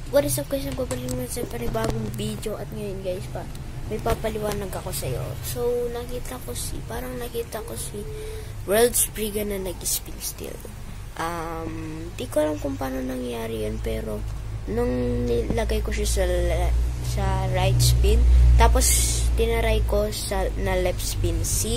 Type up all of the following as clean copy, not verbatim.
What is up guys, nagbabalik naman sa panibagong video at ngayon guys may papaliwanag ako sa iyo. So nakita ko si World Spriggan na nag-spin still. Di ko alam kung paano nangyari yun, pero nung nilagay ko siya sa right spin, tapos tinaray ko na left spin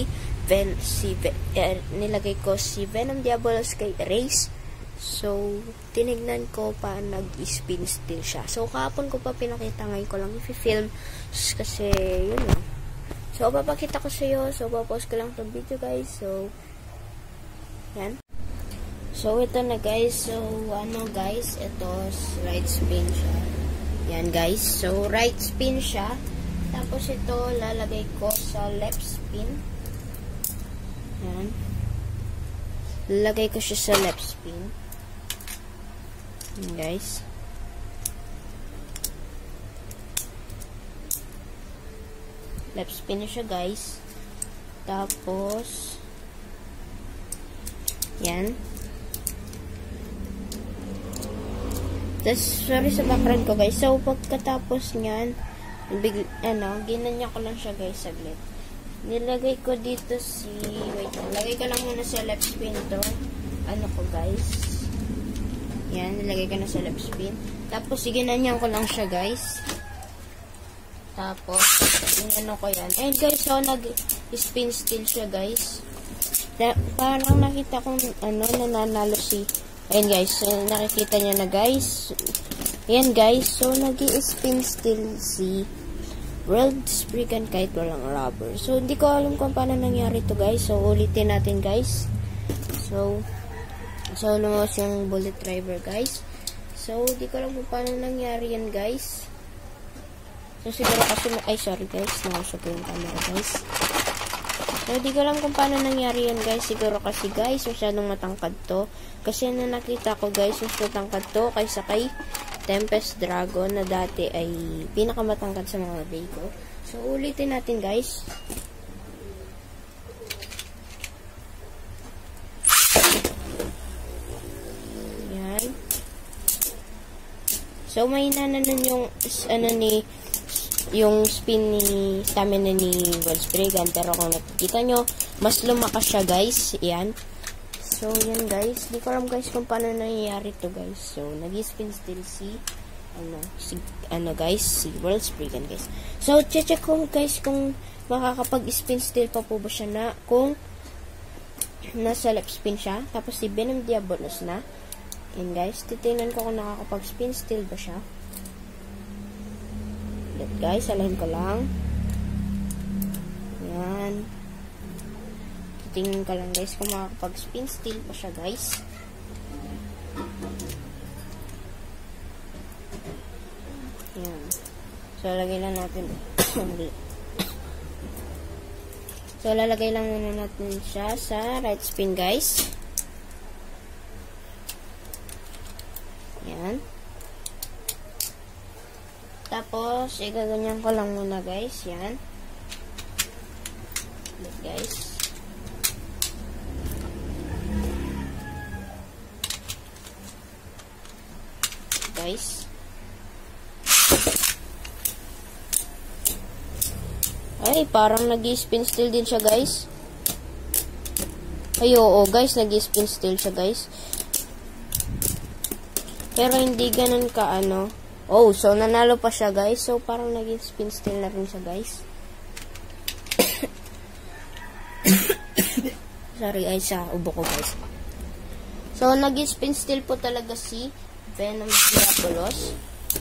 nilagay ko si Venom Diabolos kay Erase. So, tinignan ko pa nag-spin still siya. So, kahapon ko pa pinakita, ngayon ko lang i-film kasi, yun lang. So, papakita ko sa iyo. So, papost ko lang itong video, guys. So, yan. So, ito na, guys. So, guys, ito, right spin siya. Yan, guys. So, right spin siya. Tapos, ito, lalagay ko sa left spin. Yan. Lalagay ko siya sa left spin. Guys, left spin siya, guys. Tapos yan. Sorry sa background ko, guys. So pagkatapos niyan, ginanya ko lang siya, guys, saglit. Nilagay ko dito lagay ko lang muna sa left spin to. Guys, yan, nilagay ko na sa left spin. Tapos, ginanyan ko lang siya, guys. Tapos, ginano ko yan. And guys, so, nag-spin still siya, guys. Parang nakita kong, nananalo si... Ayan, guys. So, nakikita niya na, guys. Ayan, guys. So, nag-spin still si World Spriggan kahit walang rubber. So, hindi ko alam kung paano nangyari to, guys. So, ulitin natin, guys. So, lumabas yung bullet driver, guys. So, di ko alam kung paano nangyari yan, guys. So, siguro kasi... Ay, sorry, guys. Nakasya po yung camera, guys. So, di ko alam kung paano nangyari yan, guys. Siguro kasi, guys, masyadong matangkad to. Kasi na nakita ko, guys, mas matangkad to kaysa kay Tempest Dragon na dati ay pinakamatangkad sa mga Bago. So, ulitin natin, guys. So, may nananan yung spin ni stamina ni World Spriggan. Pero kung nakikita nyo, mas lumakas siya, guys. Yan. So, yan, guys. Di ko alam, guys, kung paano nangyayari to, guys. So, nag-spin still si World Spriggan, guys. So, check ko, guys, kung makakapag-spin still pa po ba siya na, kung nasa left spin siya. Tapos, si Venom Diabolos na. And guys, titingnan ko kung nakakapag-spin still ba siya. Let, guys, alahin ko lang. Yan. Titingnan ko lang, guys, kung makakapag-spin still pa siya, guys. Yan. So, lagay lang natin. So, lalagay lang muna natin siya sa right spin, guys. Yan. Tapos, igaganyan ko lang muna, guys. Yan. Let, guys. Guys. Ay, parang nag-spin still din siya, guys. Ay, oo, guys. Nag-spin still siya, guys. Pero hindi ganun ka, Oh, so nanalo pa siya, guys. So, parang nag-spin still na rin siya, guys. Sorry, ay sa ubo ko, guys. So, nag-spin still po talaga si Venom Diabolos.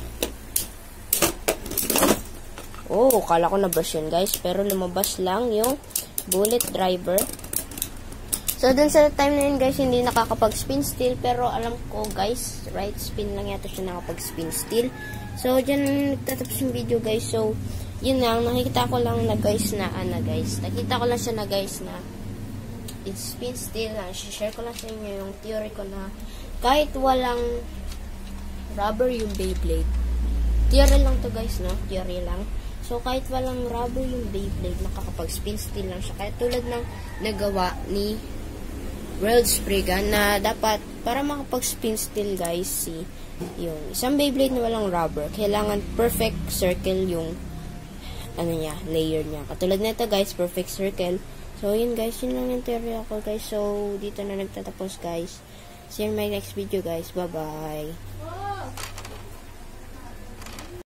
Oh, kala ko na-brush yun, guys. Pero lumabas lang yung bullet driver. So, dun sa time na yun, guys, hindi nakakapag-spin still. Pero, alam ko, guys, right spin lang yata siya nakapag-spin still. So, dyan nagtatapos yung video, guys. So, yun lang. Nakikita ko lang na, guys, guys. Nakita ko lang siya na, guys, na it's spin still. Share ko lang sa inyo yung theory ko na kahit walang rubber yung Beyblade. Theory lang to, guys, no? Theory lang. So, kahit walang rubber yung Beyblade, nakakapag-spin still lang siya. Kaya tulad ng nagawa ni World Spriggan na dapat para makapag-spin steel guys, see, yung isang Beyblade na walang rubber, kailangan perfect circle yung ano niya, layer niya. Katulad nito guys, perfect circle. So, yun guys, yun lang yung theory ako guys. So, dito na nagtatapos guys. See you in my next video guys. Bye-bye.